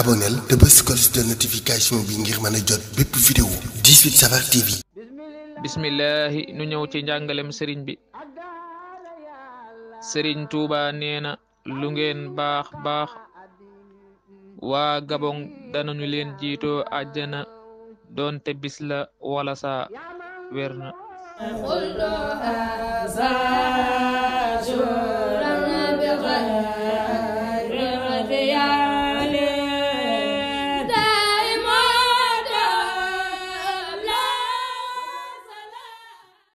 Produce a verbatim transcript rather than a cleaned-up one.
abonnel te bës cloche de notification bi ngir mën a jot bépp vidéo dix-huit Safar T V. bismillahi nu ñëw ci njàngalem sëriñ bi. sëriñ Tuuba nee na lu ngeen baax baax waa Gabon danañu leen jiitoo àjjana doonte bis la wala saa wér na. قل هذا شرا بغير